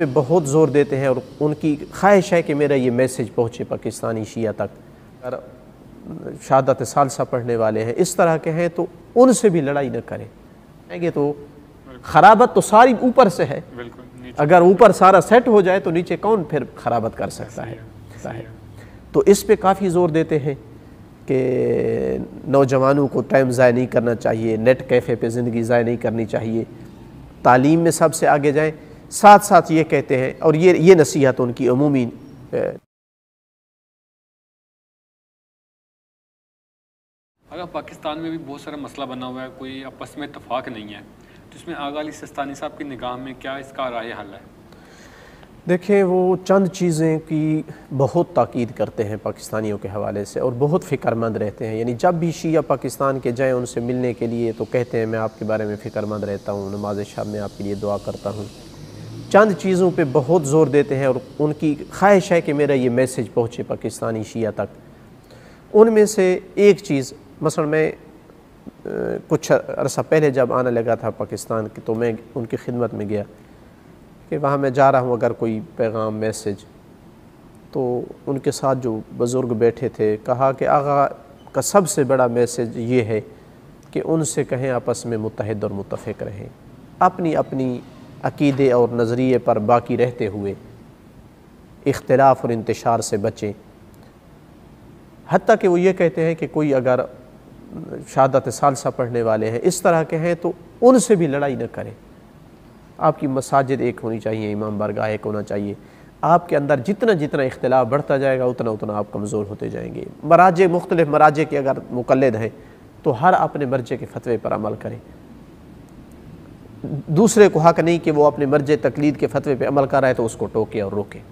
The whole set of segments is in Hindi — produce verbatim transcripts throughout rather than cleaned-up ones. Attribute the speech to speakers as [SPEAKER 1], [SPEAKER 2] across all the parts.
[SPEAKER 1] पे बहुत ज़ोर देते हैं और उनकी ख्वाहिश है कि मेरा ये मैसेज पहुँचे पाकिस्तानी शिया तक। अगर शहादत सालसा पढ़ने वाले हैं, इस तरह के हैं, तो उनसे भी लड़ाई न करें। कहेंगे तो खराबत तो सारी ऊपर से है, अगर ऊपर सारा सेट हो जाए तो नीचे कौन फिर खराबत कर सकता है, है। तो इस पे काफ़ी ज़ोर देते हैं कि नौजवानों को टाइम ज़ाया नहीं करना चाहिए, नेट कैफ़े पे ज़िंदगी ज़ाया नहीं करनी चाहिए, तालीम में सबसे आगे जाएं। साथ साथ ये कहते हैं, और ये ये नसीहत उनकी अमूमी
[SPEAKER 2] अगर पाकिस्तान में भी बहुत सारा मसला बना हुआ है, कोई आपस में इत्तफाक नहीं है, तो इसमें आगा अली सिस्तानी साहब की निगाह में क्या इसका राय हल है?
[SPEAKER 1] देखें, वो चंद चीज़ें की बहुत ताकीद करते हैं पाकिस्तानियों के हवाले से और बहुत फ़िक्रमंद रहते हैं। यानी जब भी शिया पाकिस्तान के जाएँ उनसे मिलने के लिए तो कहते हैं मैं आपके बारे में फ़िक्रमंद रहता हूँ, नमाज शब में आपके लिए दुआ करता हूँ। चंद चीज़ों पे बहुत ज़ोर देते हैं और उनकी ख्वाहिश है कि मेरा ये मैसेज पहुँचे पाकिस्तानी शिया तक। उनमें से एक चीज़, मसलन मैं कुछ अरसा पहले जब आने लगा था पाकिस्तान की, तो मैं उनकी खिदमत में गया कि वहाँ मैं जा रहा हूँ, अगर कोई पैगाम मैसेज, तो उनके साथ जो बुज़ुर्ग बैठे थे, कहा कि आगा का सबसे बड़ा मैसेज ये है कि उनसे कहें आपस में मुत्तहिद और मुत्तफ़िक़ रहें, अपनी अपनी अक़ीदे और नज़रिए पर बाकी रहते हुए इख्तिलाफ़ और इंतशार से बचें। हत्ता कि वो ये कहते हैं कि कोई अगर शहादत सालसा पढ़ने वाले हैं, इस तरह के हैं, तो उनसे भी लड़ाई न करें। आपकी मसाजिद एक होनी चाहिए, इमाम बारगाह एक होना चाहिए। आपके अंदर जितना जितना इख्तिलाफ बढ़ता जाएगा उतना उतना आप कमज़ोर होते जाएंगे। मराजे मुख्तलिफ मराजे के अगर मुक़ल्लिद हैं तो हर अपने मर्जे के फ़तवे पर अमल करें। दूसरे को हक़ नहीं कि वो अपने मर्जे तकलीद के फ़तवे पर अमल कर रहा है तो उसको टोके और रोके।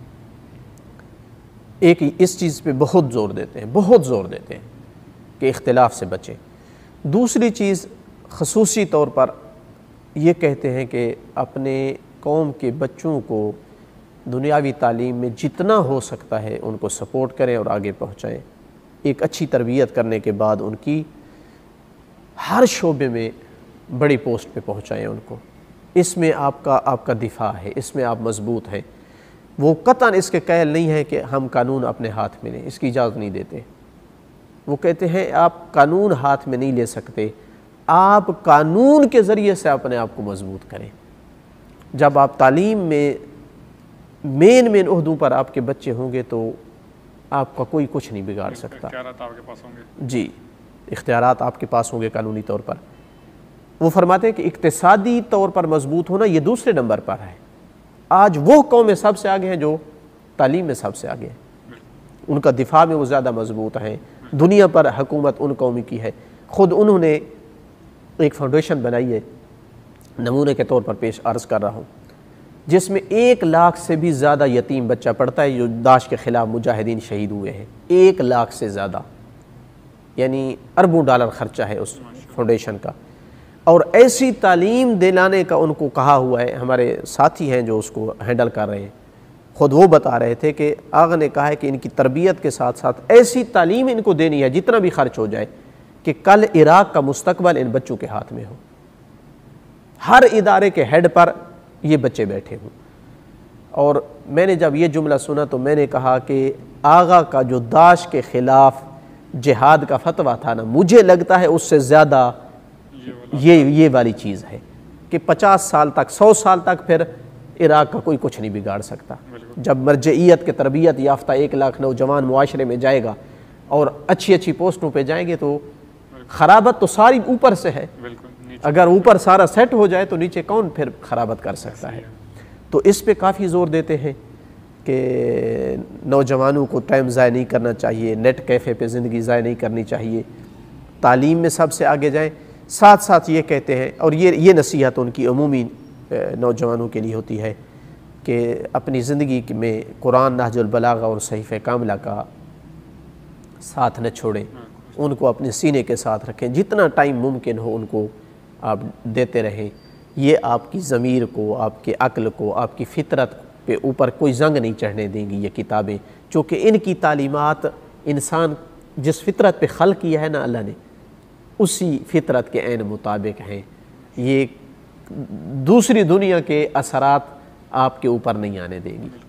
[SPEAKER 1] एक इस चीज़ पे बहुत ज़ोर देते हैं, बहुत ज़ोर देते हैं कि इख्तिलाफ़ से बचें। दूसरी चीज़ ख़ुसूसी तौर पर ये कहते हैं कि अपने कौम के बच्चों को दुनियावी तालीम में जितना हो सकता है उनको सपोर्ट करें और आगे पहुँचाएँ। एक अच्छी तरबियत करने के बाद उनकी हर शोबे में बड़ी पोस्ट पे पहुँचाएँ उनको। इसमें आपका आपका दिफा है, इसमें आप मजबूत हैं। वो कतन इसके कायल नहीं है कि हम कानून अपने हाथ में लें, इसकी इजाज़त नहीं देते। वो कहते हैं आप कानून हाथ में नहीं ले सकते, आप कानून के ज़रिए से अपने आप को मजबूत करें। जब आप तालीम में मेन मेन उहदों पर आपके बच्चे होंगे तो आपका कोई कुछ नहीं बिगाड़ सकता।
[SPEAKER 2] इख्तियारात आपके पास होंगे।
[SPEAKER 1] जी, इख्तियारात आपके पास होंगे कानूनी तौर पर। वो फरमाते हैं कि इक्तिसादी तौर पर मजबूत होना ये दूसरे नंबर पर है। आज वो कौमें सबसे आगे हैं जो तालीम में सबसे आगे हैं, उनका दिफा में वो ज़्यादा मजबूत हैं। दुनिया पर हुकूमत उन कौमी की है। ख़ुद उन्होंने एक फाउंडेशन बनाई है, नमूने के तौर पर पेश अर्ज़ कर रहा हूँ, जिसमें एक लाख से भी ज़्यादा यतीम बच्चा पढ़ता है जो दाश के ख़िलाफ़ मुजाहिदीन शहीद हुए हैं। एक लाख से ज़्यादा, यानी अरबों डॉलर ख़र्चा है उस फाउंडेशन का। और ऐसी तालीम दिलाने का उनको कहा हुआ है। हमारे साथी हैं जो उसको हैंडल कर रहे हैं, ख़ुद वो बता रहे थे कि आगा ने कहा है कि इनकी तरबियत के साथ साथ ऐसी तालीम इनको देनी है जितना भी खर्च हो जाए कि कल इराक़ का मुस्तकबल इन बच्चों के हाथ में हो। हर इदारे के हेड पर ये बच्चे बैठे हों। और मैंने जब ये जुमला सुना तो मैंने कहा कि आगा का जो दाश के ख़िलाफ़ जिहाद का फतवा था ना, मुझे लगता है उससे ज़्यादा ये ये वाली चीज़ है कि पचास साल तक, सौ साल तक फिर इराक़ का कोई कुछ नहीं बिगाड़ सकता। जब मरजइयत के तरबियत याफ्ता एक लाख नौजवान मुआशरे में जाएगा और अच्छी अच्छी पोस्टों पे जाएंगे तो खराबत तो सारी ऊपर से है, अगर ऊपर सारा सेट हो जाए तो नीचे कौन फिर खराबत कर सकता है। तो इस पे काफ़ी ज़ोर देते हैं कि नौजवानों को टाइम ज़ाया नहीं करना चाहिए, नेट कैफ़े पे ज़िंदगी ज़ाया नहीं करनी चाहिए, तालीम में सबसे आगे जाएँ। साथ साथ ये कहते हैं, और ये ये नसीहत उनकी अमूमी नौजवानों के लिए होती है कि अपनी ज़िंदगी में कुरान, नहजुल बलागा और सहीफ़े कामिला का साथ न छोड़ें, उनको अपने सीने के साथ रखें, जितना टाइम मुमकिन हो उनको आप देते रहें। ये आपकी ज़मीर को, आपके अक्ल को, आपकी फ़ितरत पे ऊपर कोई जंग नहीं चढ़ने देंगी ये किताबें, चूँकि इनकी तालीमात इंसान जिस फ़ितरत पे खल्क़ किया है ना अल्लाह ने, उसी फ़ितरत के ऐन मुताबिक हैं। ये दूसरी दुनिया के असरात आपके ऊपर नहीं आने देगी।